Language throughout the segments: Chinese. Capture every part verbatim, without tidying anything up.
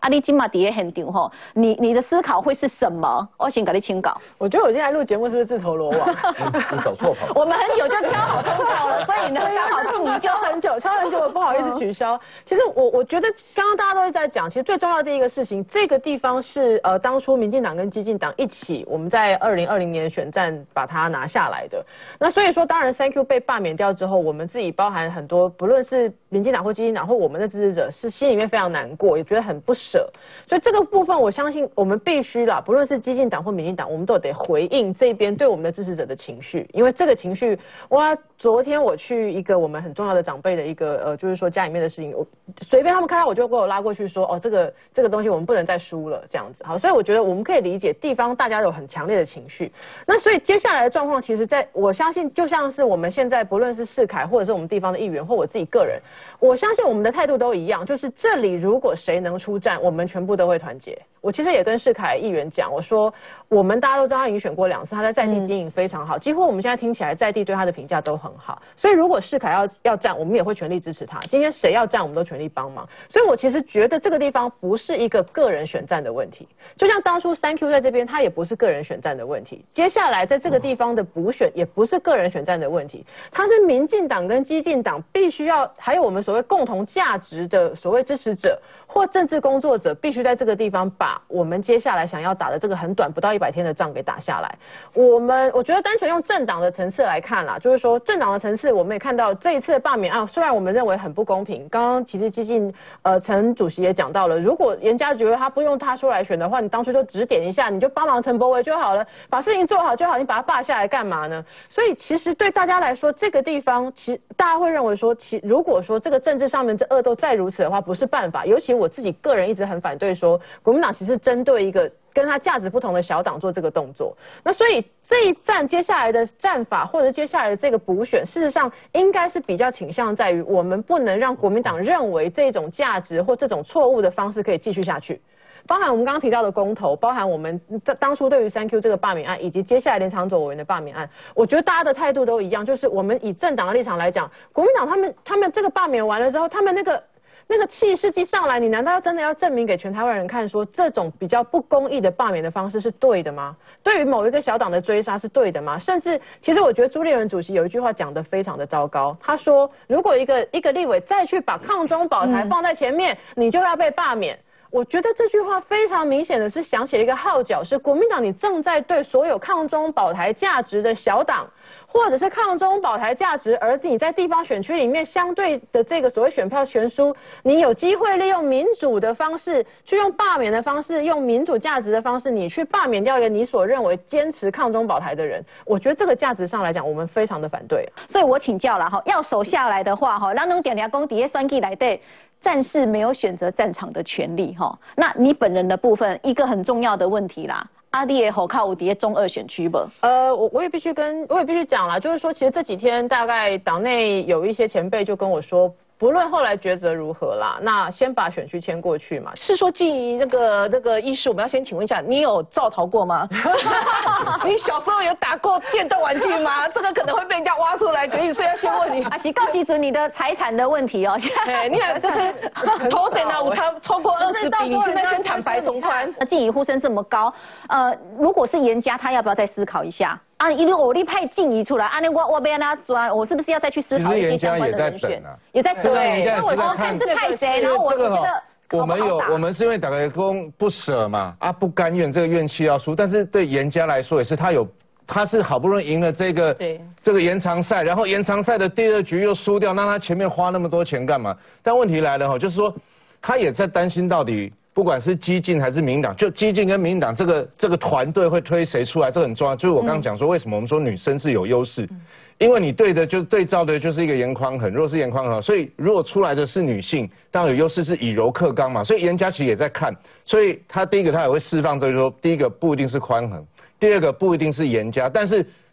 啊，你今嘛底下现场吼，你你的思考会是什么？我先给你请稿。 我觉得我今天来录节目是不是自投罗网？ 你走错棚。 我们很久就敲好通告了，所以呢，刚好静怡就很久，敲很久，我不好意思取消。其实我我觉得刚刚大家都是在讲，其实最重要的第一个事情，这个地方是呃当初民进党跟基进党一起，我们在二零二零年选战把它拿下来的。那所以说，当然 Thank you 被罢免掉之后，我们自己包含很多，不论是民进党或基进党或我们的支持者，是心里面非常难过，也觉得很不舍。所以这个部分，我相信我们必须啦，不论是基进党或民进党，我们都得回应这边对我们的支持者的情绪，因为这个情绪，哇，昨天我去一个我们很重要的长辈的一个呃，就是说家里面的事情，我随便他们看到我就给我拉过去说，哦，这个这个东西我们不能再输了，这样子。好，所以我觉得我们可以理解地方大家有很强烈的情绪。那所以接下来的状况，其实在我相信，就像是我们现在不论是世凯，或者是我们地方的议员，或我自己个人，我相信我们的态度都一样，就是这里如果谁能出战，我们全部都会团结。我其实也跟世凯议员讲，我说我们大家都知道他已经选过两次，他在在地经营非常好，几乎我们现在听起来在地对他的评价都很好。所以如果世凯要要站，我们也会全力支持他。今天谁要站，我们都全力帮忙。所以我其实觉得这个地方不是一个个人选战的问题，就像当初 Thank you 在这边，他也不是个人选战的问题。接下来在这个地方的补选也不是个人选战的问题，它是民进党跟基进党必须要，还有我们所谓共同价值的所谓支持者或政治工作者，必须在这个地方把我们接下来想要打的这个很短不到一百天的仗给打下来。我们我觉得单纯用政党的层次来看啦，就是说政党的层次，我们也看到这一次的罢免案，虽然我们认为很不公平，刚刚其实基进呃陈主席也讲到了，如果严家觉得他不用他出来选的话，你当初就指点一下，你就帮忙陈柏惟就好了，把事情做好就好，你把他罢下来干嘛呢？所以其实对大家来说，这个地方其实大家会认为说，其如果说这个政治上面这恶斗再如此的话，不是办法。尤其我自己个人一直很反对说，国民党其实针对一个跟他价值不同的小党做这个动作。那所以这一战接下来的战法，或者接下来的这个补选，事实上应该是比较倾向在于，我们不能让国民党认为这种价值或这种错误的方式可以继续下去。包含我们刚刚提到的公投，包含我们当初对于 Thank you 这个罢免案，以及接下来连长佐委员的罢免案，我觉得大家的态度都一样，就是我们以政党的立场来讲，国民党他们他们这个罢免完了之后，他们那个那个气势一上来，你难道要真的要证明给全台湾人看，说这种比较不公义的罢免的方式是对的吗？对于某一个小党的追杀是对的吗？甚至，其实我觉得朱立伦主席有一句话讲得非常的糟糕，他说，如果一个一个立委再去把抗中保台放在前面，嗯、你就要被罢免。我觉得这句话非常明显的是想起了一个号角，是国民党你正在对所有抗中保台价值的小党，或者是抗中保台价值，而你在地方选区里面相对的这个所谓选票悬殊，你有机会利用民主的方式，去用罢免的方式，用民主价值的方式，你去罢免掉一个你所认为坚持抗中保台的人。我觉得这个价值上来讲，我们非常的反对。 所以我请教了哈，要守下来的话哈，咱能点点公底下选举来对。战士没有选择战场的权利，哈。那你本人的部分，一个很重要的问题啦。阿弟也好靠有底中二选区不？ 呃，我我也必须跟我也必须讲啦，就是说，其实这几天大概党内有一些前辈就跟我说，不论后来抉择如何啦，那先把选区迁过去嘛。 是说静怡那个那个医师，我们要先请问一下，你有造逃过吗？你小时候有打过电动玩具吗？这个可能会被人家挖出来，可以，所以要先问你。 啊，是告诉准你的财产的问题哦。 哎，你看，就是头等啊，我超超过二十笔，你现在先坦白从宽。 静怡呼声这么高，呃，如果是严家，他要不要再思考一下？啊，因为我立派静怡出来，啊，那我我被他抓，我是不是要再去思考一些相关的人选？也在等啊，也在等。那我说看是派谁，然后我觉得。 我们有，我们是因为打个工不舍嘛，啊，不甘愿这个怨气要输，但是对严家来说也是，他有，他是好不容易赢了这个这个延长赛，然后延长赛的第二局又输掉，那他前面花那么多钱干嘛？但问题来了哈，就是说他也在担心到底。不管是基进还是民进党，就基进跟民进党这个这个团队会推谁出来，这个很重要。就是我刚刚讲说，为什么我们说女生是有优势，嗯、因为你对的就对照的就是一个严宽衡，如果是严宽衡，所以如果出来的是女性，当然有优势，是以柔克刚嘛。所以严家其实也在看，所以他第一个他也会释放这个说，第一个不一定是宽衡，第二个不一定是严家，但是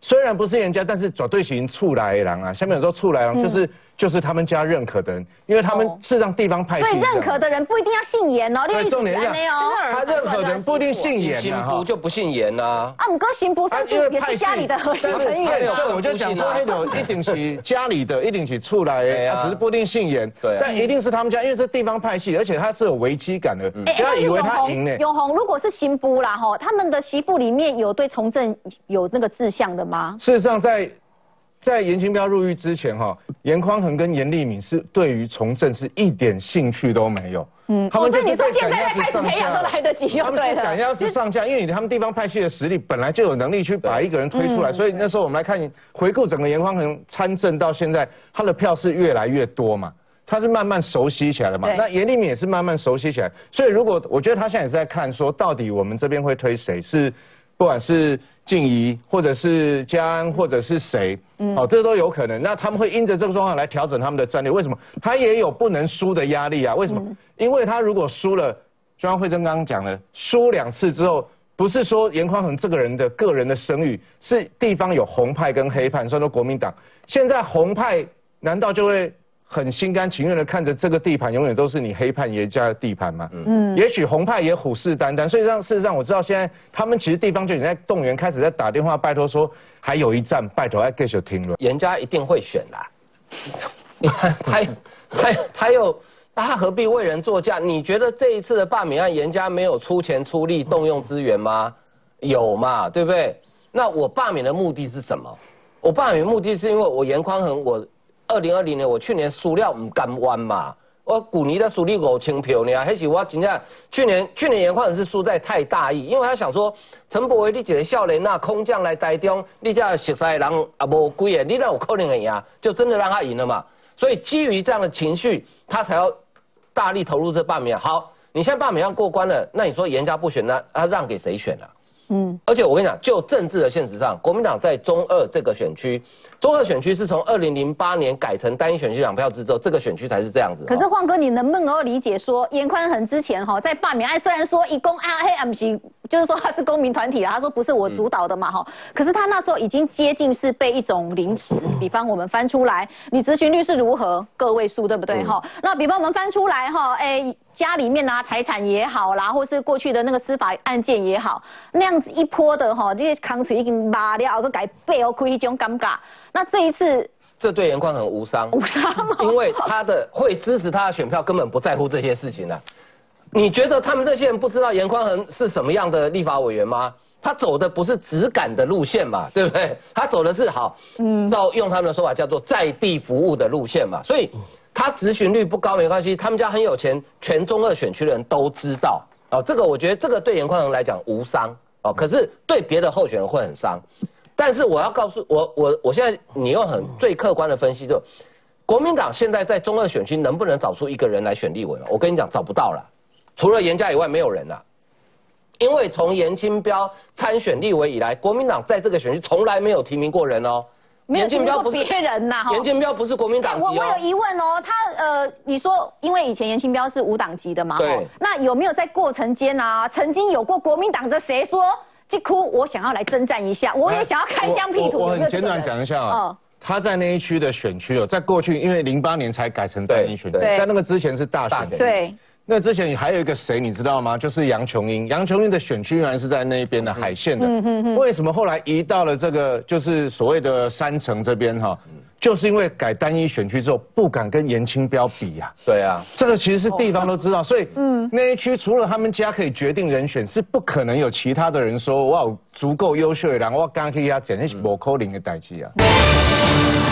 虽然不是严家，但是绝对型出来人啊。下面有时候出来人就是。嗯就是他们家认可的人，因为他们事实上地方派系， 所以认可的人不一定要姓严哦。 对，重点是他认可的人不一定姓严， 新埔就不姓严呐。 啊，我哥新埔算是也是家里的核心成员。 所以我就讲说，黑柳一定是家里的，一定是出来的，他只是不一定姓严，对，但一定是他们家，因为是地方派系，而且他是有危机感的，不要以为他赢呢。 永红如果是新埔啦哈，他们的媳妇里面有对从政有那个志向的吗？ 事实上在。在严清标入狱之前，哈，严匡衡跟严立敏是对于从政是一点兴趣都没有。嗯， 他们所以你说现在开始培养都来得及， 他们是赶鸭子上架，因为他们地方派系的实力本来就有能力去把一个人推出来，所以那时候我们来看回顾整个严匡衡参政到现在，他的票是越来越多嘛，他是慢慢熟悉起来了嘛。那严立敏也是慢慢熟悉起来，所以如果我觉得他现在也是在看说，到底我们这边会推谁是。不管是静怡，或者是嘉安，或者是谁，嗯，哦，这都有可能。那他们会因着这个状况来调整他们的战略。为什么？他也有不能输的压力啊。为什么？嗯、因为他如果输了，就像慧珍刚刚讲的，输两次之后，不是说严匡衡这个人的个人的声誉，是地方有红派跟黑派，算作国民党。现在红派难道就会？很心甘情愿的看着这个地盘永远都是你黑派严家的地盘嘛，嗯，也许红派也虎视眈眈，所以让事实上我知道现在他们其实地方就已经在动员，开始在打电话拜托说还有一站，拜托要继续听了。 严家一定会选啦，你看他他他又他何必为人作嫁？你觉得这一次的罢免案，严家没有出钱出力动用资源吗？有嘛，对不对？那我罢免的目的是什么？我罢免的目的是因为我严匡衡我。二零二零年，我去年输了唔甘弯嘛，我古尼的输你五千票呢，还是我真正去年去年严匡衡是输在太大意，因为他想说陈柏惟你一个少年呐，空降来台中，你这熟悉的人啊无几个，你哪有可能会赢？就真的让他赢了嘛。所以基于这样的情绪，他才要大力投入这罢免。好，你现在罢免案过关了，那你说严家不选，那他让给谁选啊？嗯，而且我跟你讲，就政治的现实上，国民党在中二这个选区，中二选区是从二零零八年改成单一选区两票制之后，这个选区才是这样子。 可是晃哥，你能不能够理解说，严匡衡之前哈在罢免案，虽然说一公啊黑啊不是，就是说他是公民团体啊，他说不是我主导的嘛哈，可是他那时候已经接近是被一种凌迟，比方我们翻出来，你执行率是如何个位数，对不对哈？那比方我们翻出来哈，哎。家里面啊，财产也好啦，或是过去的那个司法案件也好，那样子一波的哈，这些康锤已经麻了，都改背后亏一种尴尬。那这一次， 这对严匡衡无伤， 无伤， 因为他的会支持他的选票根本不在乎这些事情了。你觉得他们这些人不知道严匡衡是什么样的立法委员吗？他走的不是质感的路线嘛，对不对？他走的是好，嗯，照用他们的说法叫做在地服务的路线嘛，所以。他咨询率不高没关系，他们家很有钱，全中二选区的人都知道哦。这个我觉得这个对严匡衡来讲无伤哦，可是对别的候选人会很伤。但是我要告诉我我我现在你用很最客观的分析，就国民党现在在中二选区能不能找出一个人来选立委？我跟你讲找不到了，除了严家以外没有人了。因为从严清标参选立委以来，国民党在这个选区从来没有提名过人哦。 严清标不是别人呐， 严清标不是国民党籍哦。 我我有疑问哦，他呃，你说因为以前严清标是无党籍的嘛，对，那有没有在过程间啊，曾经有过国民党的谁说，这哭我想要来征战一下，我也想要开疆辟土？ 我很简短讲一下啊，他在那一区的选区哦，在过去因为零八年才改成单一选区，在那个之前是大选区， 对。 那之前还有一个谁你知道吗？就是杨琼英，杨琼英的选区原来是在那边的海线的，嗯、为什么后来移到了这个就是所谓的山城这边哈？就是因为改单一选区之后不敢跟严清标比呀、 啊。对啊， 这个其实是地方都知道，所以嗯，那一区除了他们家可以决定人选，是不可能有其他的人说哇足够优秀的人，我刚可以他简直是不可能的代志啊。